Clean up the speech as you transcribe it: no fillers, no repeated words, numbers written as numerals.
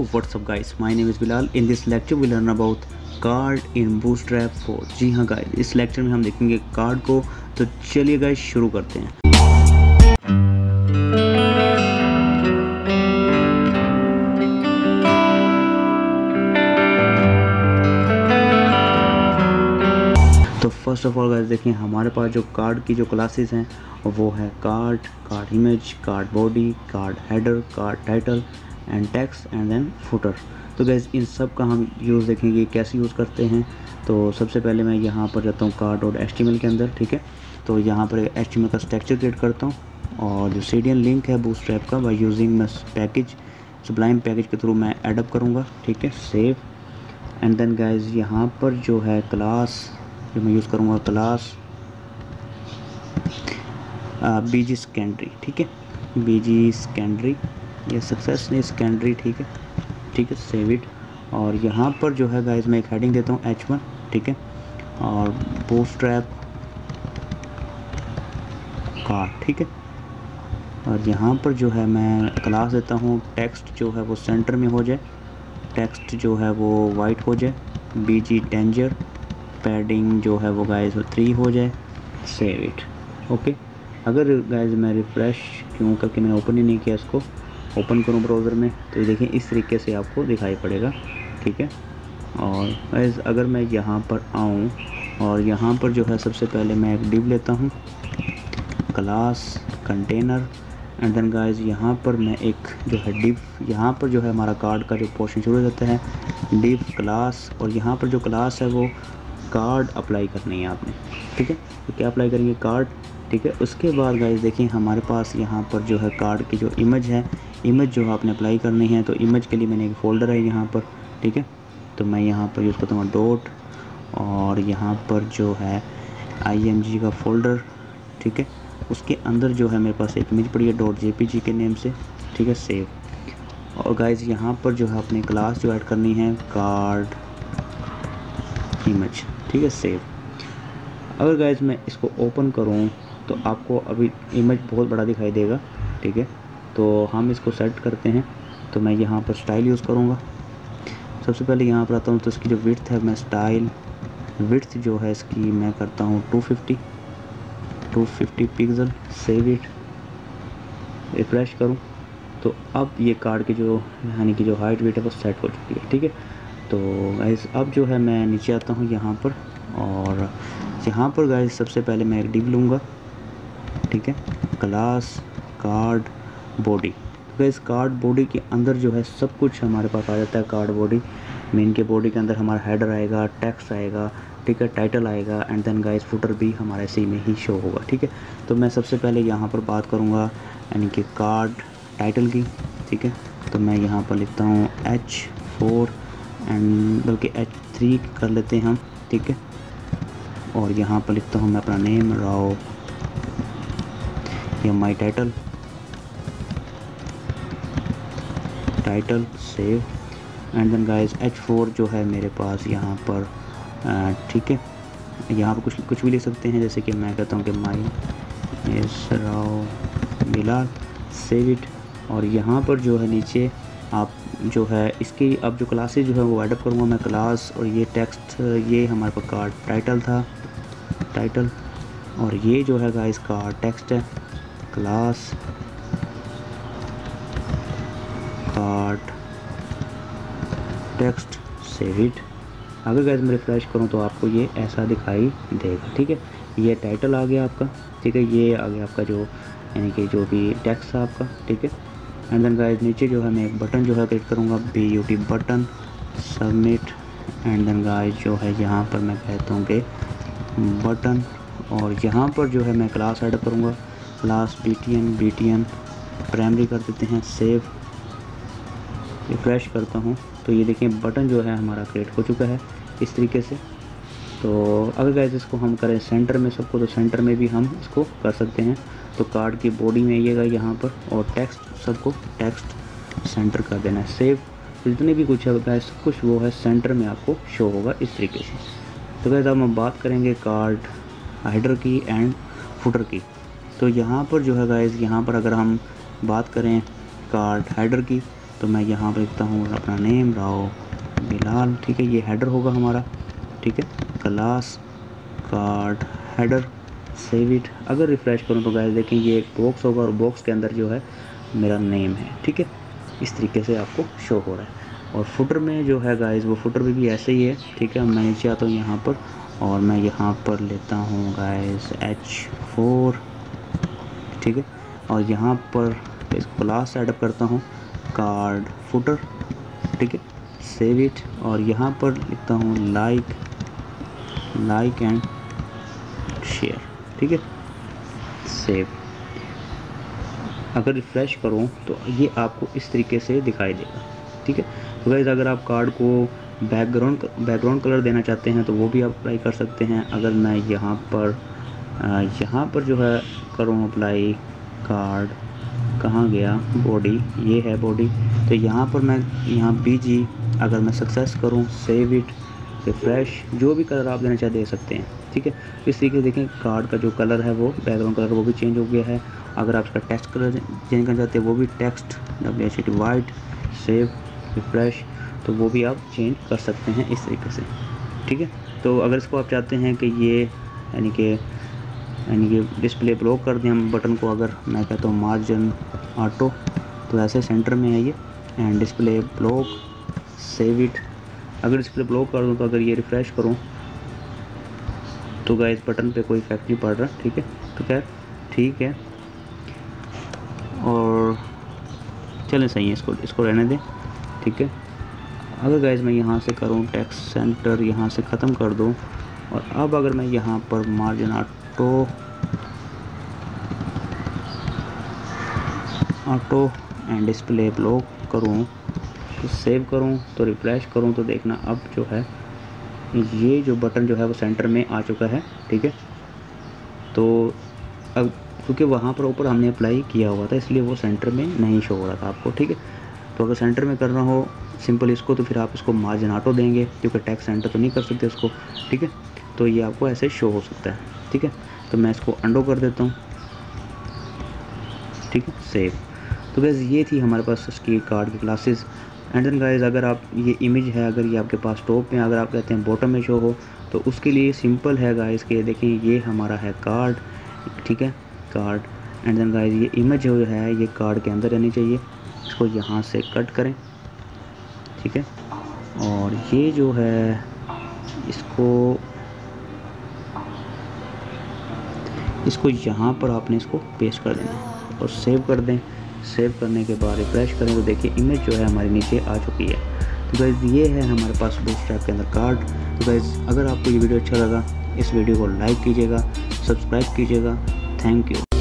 WhatsApp guys, my name is Bilal. In this lecture we learn about card in Bootstrap 4। जी हाँ guys, इस lecture में हम देखेंगे कार्ड को। तो चलिए गाइस शुरू करते हैं। तो फर्स्ट ऑफ ऑल गाइस देखिए, हमारे पास जो कार्ड की जो क्लासेस हैं वो है card image, card body, card header, card title and text and then footer. तो गाइस इन सब का हम यूज़ देखेंगे कैसे यूज़ करते हैं। तो सबसे पहले मैं यहाँ पर जाता हूँ कार्ड और HTML के अंदर, ठीक है। तो यहाँ पर HTML का स्ट्रक्चर क्रिएट करता हूँ और जो सीडियन लिंक है बूटस्ट्रैप का बाय यूजिंग मैं पैकेज सुब्लाइम पैकेज के थ्रू मैं एडअप करूँगा, ठीक है। सेव एंड देन गाइस यहाँ पर जो है क्लास जो मैं यूज़ करूँगा, क्लास BG सेकेंडरी, ठीक है। BG सेकेंडरी या सक्सेस ने सेकेंडरी, ठीक है। Save it. और यहाँ पर जो है गाइस मैं एक हेडिंग देता हूँ H1, ठीक है। और बूटस्ट्रैप कार्ड, ठीक है। और यहाँ पर जो है मैं क्लास देता हूँ टेक्स्ट जो है वो सेंटर में हो जाए, टेक्स्ट जो है वो वाइट हो जाए, BG टेंजर, पैडिंग जो है वो गाइस 3 हो जाए। Save it, okay. अगर गाइस मैं रिफ़्रेश क्यों करके मैंने ओपन ही नहीं किया, इसको ओपन करूँ ब्राउज़र में, तो ये देखिए इस तरीके से आपको दिखाई पड़ेगा, ठीक है। और गाइस अगर मैं यहाँ पर आऊँ और यहाँ पर जो है सबसे पहले मैं एक डिव लेता हूँ, class container and then guys यहाँ पर मैं एक जो है डिव, यहाँ पर जो है हमारा कार्ड का जो पोर्शन शुरू हो जाता है, डिव क्लास। और यहाँ पर जो क्लास है वो कार्ड अप्लाई करनी है आपने, ठीक है। तो क्या अप्लाई करेंगे, कार्ड, ठीक है। उसके बाद गाइस देखिए हमारे पास यहाँ पर जो है कार्ड की जो इमेज है, इमेज जो आपने अप्लाई करनी है। तो इमेज के लिए मैंने एक फ़ोल्डर है यहाँ पर, ठीक है। तो मैं यहाँ पर यूज़ करता हूँ डॉट और यहाँ पर जो है IMG का फ़ोल्डर, ठीक है। उसके अंदर जो है मेरे पास एक इमेज पड़ी है .jpg के नेम से, ठीक है। सेव। और गाइस यहाँ पर जो है अपनी क्लास जो ऐड करनी है कार्ड इमेज, ठीक है। सेव। अगर गाइस मैं इसको ओपन करूँ तो आपको अभी इमेज बहुत बड़ा दिखाई देगा, ठीक है। तो हम इसको सेट करते हैं। तो मैं यहाँ पर स्टाइल यूज़ करूँगा। सबसे पहले यहाँ पर आता हूँ तो इसकी जो विड्थ है, मैं स्टाइल विड्थ जो है इसकी मैं करता हूँ 250 पिक्सल। सेव इट, रिफ्रेश करूँ तो अब ये कार्ड की जो यानी कि जो हाइट वेट है वो सेट हो चुकी है, ठीक है। तो गाइस अब जो है मैं नीचे आता हूँ यहाँ पर और यहाँ पर गाइस सबसे पहले मैं एक डिव लूँगा, ठीक है। Class card body. तो गाइस कार्ड बॉडी के अंदर जो है सब कुछ हमारे पास आ जाता है। कार्ड बॉडी मेन के बॉडी के अंदर हमारा हेडर आएगा, टेक्स्ट आएगा, ठीक है, टाइटल आएगा एंड देन गाइस फुटर भी हमारे इसी में ही शो होगा, ठीक है। तो मैं सबसे पहले यहाँ पर बात करूँगा यानी कि कार्ड टाइटल की, ठीक है। तो मैं यहाँ पर लिखता हूँ H4 एंड बल्कि H3 कर लेते हैं हम, ठीक है। और यहाँ पर लिखता हूँ मैं अपना नेम राव या my title, save and then guys H4 जो है मेरे पास यहाँ पर, ठीक है। यहाँ पर कुछ भी लिख सकते हैं, जैसे कि मैं कहता हूँ कि माई इस राव बिलाल। Save it. और यहाँ पर जो है नीचे आप जो है इसकी अब जो क्लासेस जो है वो एडअप करूँगा मैं, क्लास। और ये टेक्स्ट ये हमारे पास कार्ड टाइटल था, टाइटल। और ये जो है गाइस कार्ड टेक्स्ट है, class card text. Save it. अगर गाइस मैं रिफ्रेश करूँ तो आपको ये ऐसा दिखाई देगा, ठीक है। ये टाइटल आ गया आपका, ठीक है। ये आ गया आपका जो यानी कि जो भी टेक्स्ट है आपका, ठीक है। एंड देन गाइस नीचे जो है मैं एक बटन जो है क्लिक करूँगा, BUT button, submit. And then guys जो है यहाँ पर मैं कहता हूँ कि बटन। और यहाँ पर जो है मैं क्लास ऐड करूँगा, क्लास BTN प्राइमरी कर देते हैं। सेव, रिफ्रेश करता हूँ तो ये देखिए बटन जो है हमारा क्रिएट हो चुका है इस तरीके से। तो अगर गाइस इसको हम करें सेंटर में सबको, तो सेंटर में भी हम इसको कर सकते हैं। तो कार्ड की बॉडी में आइएगा यहाँ पर और टेक्स्ट सबको टेक्स्ट सेंटर कर देना है। सेव। जितने भी कुछ है गाइस सब कुछ वो है सेंटर में आपको शो होगा इस तरीके से। तो गाइस अब हम बात करेंगे कार्ड हेडर की एंड फुटर की। तो यहाँ पर जो है गाइस यहाँ पर अगर हम बात करें कार्ड हेडर की तो मैं यहाँ पर लिखता हूँ अपना नेम राव बिलाल, ठीक है। ये हेडर होगा हमारा, ठीक है। Class card header, save it. अगर रिफ़्रेश करूँ तो गाइस देखें ये एक बॉक्स होगा और बॉक्स के अंदर जो है मेरा नेम है, ठीक है। इस तरीके से आपको शो हो रहा है। और फुटर में जो है गाइस वो फुटर में भी ऐसे ही है, ठीक है। मैं नीचे आता हूँ यहाँ पर और मैं यहाँ पर लेता हूँ गाइस H4, ठीक है। और यहाँ पर इस क्लास सेटअप करता हूँ कार्ड फुटर, ठीक है। Save it. और यहाँ पर लिखता हूँ लाइक एंड शेयर, ठीक है। सेव। अगर रिफ़्रेश करूँ तो ये आपको इस तरीके से दिखाई देगा, ठीक है। तो गाइस अगर आप कार्ड को बैकग्राउंड कलर देना चाहते हैं तो वो भी आप अप्लाई कर सकते हैं। अगर मैं यहाँ पर जो है करूँ अप्लाई कार्ड, कहाँ गया, बॉडी, ये है बॉडी। तो यहाँ पर मैं BG अगर मैं सक्सेस करूँ, सेव इट, रिफ़्रेश, जो भी कलर आप देना चाहे दे सकते हैं, ठीक है। इस तरीके से देखें कार्ड का जो कलर है वो बैकग्राउंड कलर वो भी चेंज हो गया है। अगर आप इसका टेक्स्ट कलर चेंज करना चाहते हैं वो भी टेक्स्ट वाइट, सेव, रिफ़्रेश, तो वो भी आप चेंज कर सकते हैं इस तरीके से, ठीक है। तो अगर इसको आप चाहते हैं कि ये यानी कि डिस्प्ले ब्लॉक कर दें हम बटन को, अगर मैं कहता हूँ मार्जिन ऑटो, तो ऐसे सेंटर में है ये, and display block, save it. अगर डिस्प्ले ब्लॉक कर दूँ तो अगर ये रिफ़्रेश करूँ तो गाइस बटन पे कोई इफेक्ट नहीं पड़ रहा, ठीक है। तो खैर ठीक है, और चलें सही है, इसको रहने दें, ठीक है। अगर गाइस मैं यहाँ से करूँ टेक्स्ट सेंटर, यहाँ से ख़त्म कर दूँ, और अब अगर मैं यहाँ पर margin auto and display block करूँ, तो सेव करूँ, तो रिफ़्रेश करूँ, तो देखना अब जो है ये जो बटन जो है वो सेंटर में आ चुका है, ठीक है। तो अब क्योंकि वहाँ पर ऊपर हमने अप्लाई किया हुआ था इसलिए वो सेंटर में नहीं शो हो रहा था आपको, ठीक है। तो अगर सेंटर में करना हो सिंपल इसको, तो फिर आप इसको मार्जिन ऑटो देंगे, क्योंकि टेक्स्ट सेंटर तो नहीं कर सकते उसको, ठीक है। तो ये आपको ऐसे शो हो सकता है, ठीक है। तो मैं इसको अंडो कर देता हूँ, ठीक है, सेव। तो गाइस ये थी हमारे पास इसकी कार्ड की क्लासेस। एंड देन गाइस अगर आप ये इमेज है अगर ये आपके पास टॉप में, अगर आप कहते हैं बॉटम में शो हो, तो उसके लिए सिंपल है गाइस कि देखें ये हमारा है कार्ड, ठीक है, कार्ड। एंड देन गाइस ये इमेज जो है ये कार्ड के अंदर रहनी चाहिए। इसको यहाँ से कट करें, ठीक है। और ये जो है इसको यहाँ पर आपने इसको पेस्ट कर देना और सेव कर दें। सेव करने के बाद रिफ्रेश करें तो देखिए इमेज जो है हमारे नीचे आ चुकी है। तो गाइस ये है हमारे पास बूटस्ट्रैप के अंदर कार्ड। तो गाइस अगर आपको ये वीडियो अच्छा लगा इस वीडियो को लाइक कीजिएगा, सब्सक्राइब कीजिएगा। Thank you.